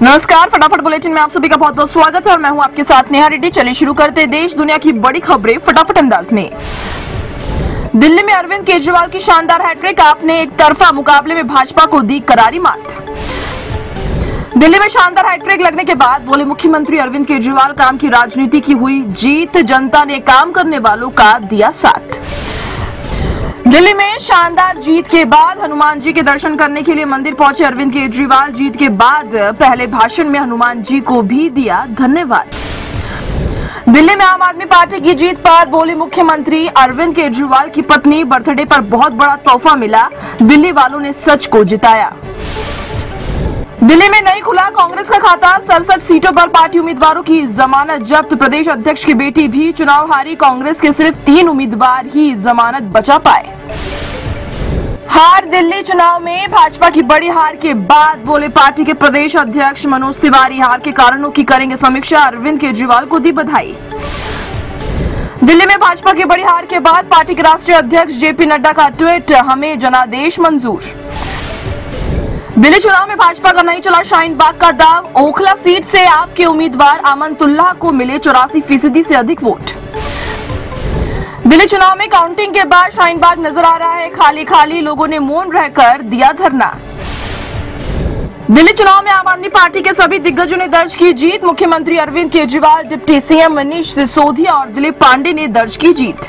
नमस्कार, फटाफट बुलेटिन में आप सभी का बहुत बहुत स्वागत है और मैं हूं आपके साथ नेहा रेड्डी। चलिए शुरू करते हैं देश दुनिया की बड़ी खबरें फटाफट अंदाज में। दिल्ली में अरविंद केजरीवाल की शानदार हैट्रिक, आपने एक तरफा मुकाबले में भाजपा को दी करारी मात। दिल्ली में शानदार हैट्रिक लगने के बाद बोले मुख्यमंत्री अरविंद केजरीवाल, काम की राजनीति की हुई जीत, जनता ने काम करने वालों का दिया साथ। दिल्ली में शानदार जीत के बाद हनुमान जी के दर्शन करने के लिए मंदिर पहुंचे अरविंद केजरीवाल। जीत के बाद पहले भाषण में हनुमान जी को भी दिया धन्यवाद। दिल्ली में आम आदमी पार्टी की जीत पर बोले मुख्यमंत्री अरविंद केजरीवाल की पत्नी, बर्थडे पर बहुत बड़ा तोहफा मिला, दिल्ली वालों ने सच को जिताया। दिल्ली में नहीं खुला कांग्रेस का खाता, 67 सीटों पर पार्टी उम्मीदवारों की जमानत जब्त। प्रदेश अध्यक्ष की बेटी भी चुनाव हारी, कांग्रेस के सिर्फ 3 उम्मीदवार ही जमानत बचा पाए। हार दिल्ली चुनाव में भाजपा की बड़ी हार के बाद बोले पार्टी के प्रदेश अध्यक्ष मनोज तिवारी, हार के कारणों की करेंगे समीक्षा, अरविंद केजरीवाल को दी बधाई। दिल्ली में भाजपा की बड़ी हार के बाद पार्टी के राष्ट्रीय अध्यक्ष जेपी नड्डा का ट्वीट, हमें जनादेश मंजूर। दिल्ली चुनाव में भाजपा का नहीं चला शाहीन बाग का दाव, ओखला सीट से आपके उम्मीदवार अमनतुल्लाह को मिले 84% से अधिक वोट। दिल्ली चुनाव में काउंटिंग के बाद शाहीन बाग नजर आ रहा है खाली खाली, लोगों ने मौन रहकर दिया धरना। दिल्ली चुनाव में आम आदमी पार्टी के सभी दिग्गजों ने दर्ज की जीत, मुख्यमंत्री अरविंद केजरीवाल, डिप्टी सीएम मनीष सिसोदिया और दिलीप पांडे ने दर्ज की जीत।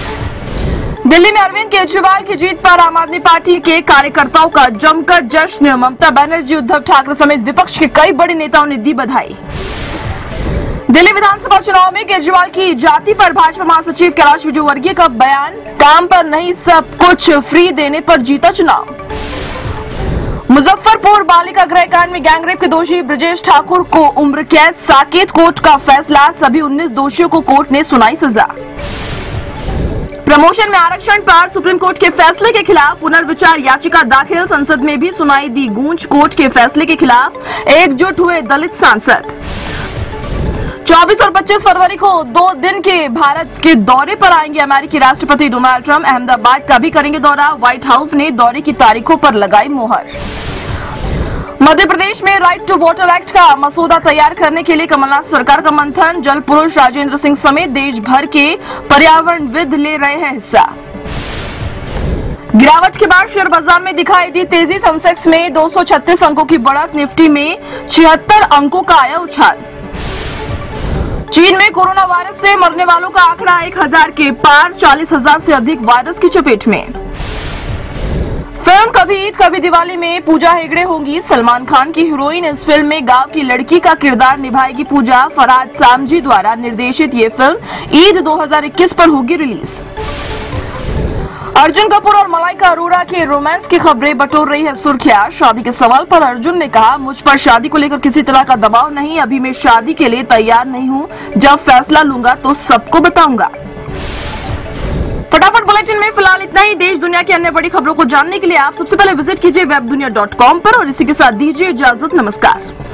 दिल्ली में अरविंद केजरीवाल की जीत पर आम आदमी पार्टी के कार्यकर्ताओं का जमकर जश्न, ममता बनर्जी, उद्धव ठाकरे समेत विपक्ष के कई बड़े नेताओं ने दी बधाई। दिल्ली विधानसभा चुनाव में केजरीवाल की जाति पर भाजपा महासचिव कैलाश विजयवर्गीय का बयान, काम पर नहीं सब कुछ फ्री देने पर जीता चुनाव। मुजफ्फरपुर बालिका गृह कांड में गैंगरेप के दोषी ब्रजेश ठाकुर को उम्र कैद, साकेत कोर्ट का फैसला, सभी 19 दोषियों को कोर्ट ने सुनाई सजा। प्रमोशन में आरक्षण पर सुप्रीम कोर्ट के फैसले के खिलाफ पुनर्विचार याचिका दाखिल, संसद में भी सुनाई दी गूंज, कोर्ट के फैसले के खिलाफ एकजुट हुए दलित सांसद। 24 और 25 फरवरी को 2 दिन के भारत के दौरे पर आएंगे अमेरिकी राष्ट्रपति डोनाल्ड ट्रंप, अहमदाबाद का भी करेंगे दौरा, व्हाइट हाउस ने दौरे की तारीखों पर लगाई मोहर। मध्य प्रदेश में राइट टू वाटर एक्ट का मसौदा तैयार करने के लिए कमलनाथ सरकार का मंथन, जल पुरुष राजेंद्र सिंह समेत देश भर के पर्यावरणविद ले रहे हैं हिस्सा। गिरावट के बाद शेयर बाजार में दिखाई दी तेजी, सेंसेक्स में 236 अंकों की बढ़त, निफ्टी में 76 अंकों का आया उछाल। चीन में कोरोना वायरस से मरने वालों का आंकड़ा 1000 के पार, 40,000 से अधिक वायरस की चपेट में। फिल्म कभी ईद कभी दिवाली में पूजा हेगड़े होंगी सलमान खान की हीरोइन, इस फिल्म में गांव की लड़की का किरदार निभाएगी पूजा। फरहाद सामजी द्वारा निर्देशित ये फिल्म ईद 2021 पर होगी रिलीज। अर्जुन कपूर और मलाइका अरोड़ा के रोमांस की खबरें बटोर रही है सुर्खियां। शादी के सवाल पर अर्जुन ने कहा, मुझ पर शादी को लेकर किसी तरह का दबाव नहीं, अभी मैं शादी के लिए तैयार नहीं हूं, जब फैसला लूंगा तो सबको बताऊंगा। फटाफट बुलेटिन में फिलहाल इतना ही। देश दुनिया की अन्य बड़ी खबरों को जानने के लिए आप सबसे पहले विजिट कीजिए webdunia.com पर और इसी के साथ दीजिए इजाजत। नमस्कार।